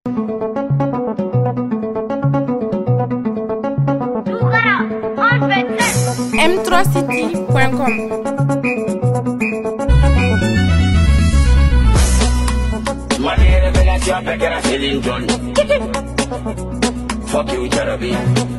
m3city.com. Fuck you, Jarabi.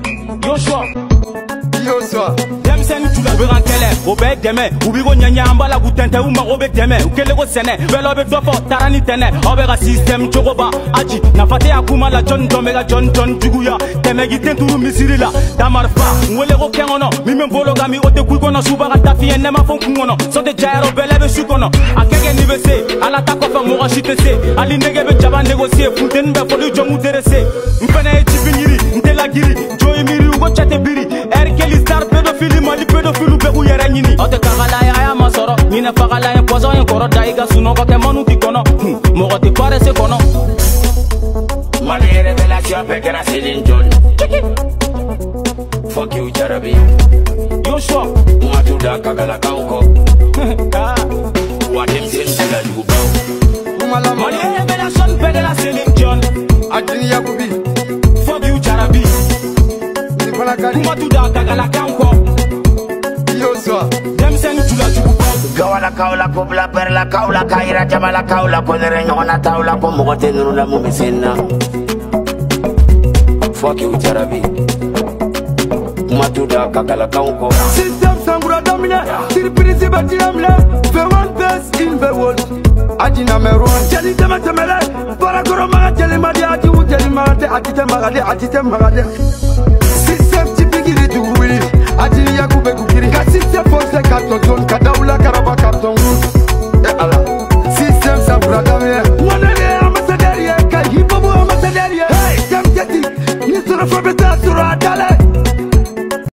Yoshua. Dem sen tu la beran kele o be deme u bi go nyanya ambala gu tente u ma o be deme u kele go sene velo be dofo tarani tene o be ga system jogoba aji na fate akuma la John Domega John juguya teme gi tenturu misiri la damar fa wele go kengono mi men bolo ga mi o te ku kono suba ga tafi en ma fon kungono so de jairo bele be su kono akege ni be se ala ta ko fa mo ga shite se ali nege be jaba négocier futen be fo du jomu derese mpene ti biniri ntela giri joy miri u go chate biri erkeli star pédophile mali pédophile be ku yere nyini o te kagala ya masoro ni na fagala en pozo en koro daiga suno ko ke manu ti kono mo go te parece kono Mali révélation pekera Céline John. Fuck you, Jarabi. Yoshua Matuda kagala kauko. Wadim sila dubau. Mali révélation pekera Céline John. Adini Yakubi. Fuck you, Jarabi. Matuda kagala kauko. Yoshua. Dem sen tu la jugu Gawala kaula kubla perla kaula kaira jamala kaula konere nyona taula ko mogote nuru la mumisena. Fuck you, Jarabi. Matuda kagala kauko. System sangura domine. Surprise bati amle. The one best in the world. Adina meron. Jeli tema temele. Para koro maga jeli madi ati u jeli magate atite magade. System tipigiri duwi. Adini Yakube kukiri. Ka system force karton zone. Kadaula karaba karton. Ala. System sangura domine. Wanele ambassadeur ye. Ka hibobu ambassadeur ye. Hey, jam jeti. Nisura fabeta sura dale.